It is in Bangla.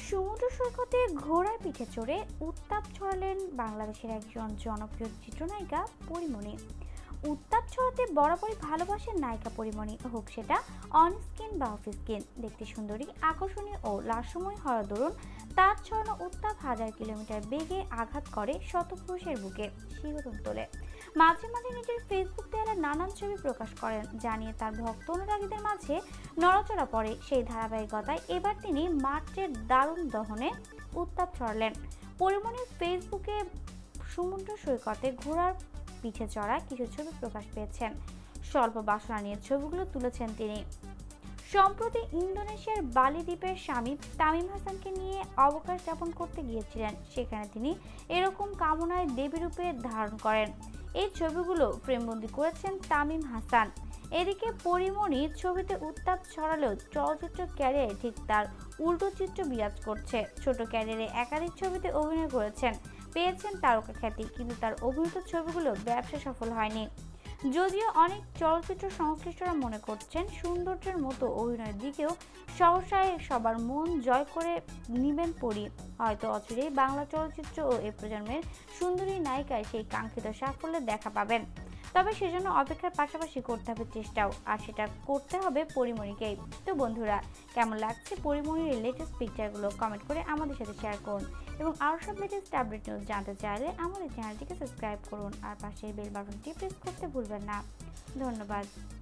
সমুদ্র সৈকতে ঘোড়ার পিঠে চড়ে উত্তাপ ছড়ালেন বাংলাদেশের একজন জনপ্রিয় চিত্রনায়িকা পরীমণি। উত্তাপ ছড়াতে বরাবরই ভালোবাসেন নায়িকা পরীমণি, হোক সেটা অন স্ক্রিন বা অফ স্ক্রিন। দেখতে সুন্দরী, আকর্ষণীয় ও লাস্যময় হওয়ার দরুন তার ছড়ানো উত্তাপ হাজার কিলোমিটার বেগে আঘাত করে শতপুরুষের বুকে, শিহরণ তোলে। মাঝে মাঝে নিজের ফেসবুক দেয়ালে নানান ছবি প্রকাশ করেন, জানিয়ে তার ভক্ত অনুরাগীদের মাঝে নড়াচড়া পড়ে। সেই ধারাবাহিকতায় এবার তিনি মার্চের দারুণ দহনে উত্তাপ ছড়ালেন। পরীমণির ফেসবুকে সমুদ্র সৈকতে ঘোড়ার পিঠে চড়া কিছু ছবি প্রকাশ পেয়েছেন। স্বল্প বাসনা নিয়ে ছবিগুলো তুলেছেন তিনি। সম্প্রতি ইন্দোনেশিয়ার বালি দ্বীপের স্বামী তামিম হাসানকে নিয়ে অবকাশ যাপন করতে গিয়েছিলেন। সেখানে তিনি এরকম কামনায় দেবী রূপে ধারণ করেন। এই ছবিগুলো ফ্রেমবন্দি করেছেন তামিম হাসান। এদিকে পরীমণি ছবিতে উত্তাপ ছড়ালেও চলচ্চিত্র ক্যারিয়ারে ঠিক তার উল্টো চিত্র বিরাজ করছে। ছোট ক্যারিয়ারে একাধিক ছবিতে অভিনয় করেছেন, পেয়েছেন তারকা খ্যাতি, কিন্তু তার অভিনীত ছবিগুলো ব্যবসা সফল হয়নি। যদিও অনেক চলচ্চিত্র সংশ্লিষ্টরা মনে করছেন সৌন্দর্যের মতো অভিনয়ের দিকেও সহসায় সবার মন জয় করে নিবেন পরী। হয়তো অচিরেই বাংলা চলচ্চিত্র ও এ প্রজন্মের সুন্দরী নায়িকায় সেই কাঙ্ক্ষিত সাফল্যের দেখা পাবেন। তবে সেজন্য অপেক্ষার পাশাপাশি করতে হবে চেষ্টাও, আর সেটা করতে হবে পরীমণিকেই। তো বন্ধুরা, কেমন লাগছে পরীমণির লেটেস্ট পিকচারগুলো কমেন্ট করে আমাদের সাথে শেয়ার করুন, এবং আরও সব লেটেস্ট আপডেট নিউজ জানতে চাইলে আমাদের চ্যানেলটিকে সাবস্ক্রাইব করুন আর পাশের বেল বাটনটি প্রেস করতে ভুলবেন না। ধন্যবাদ।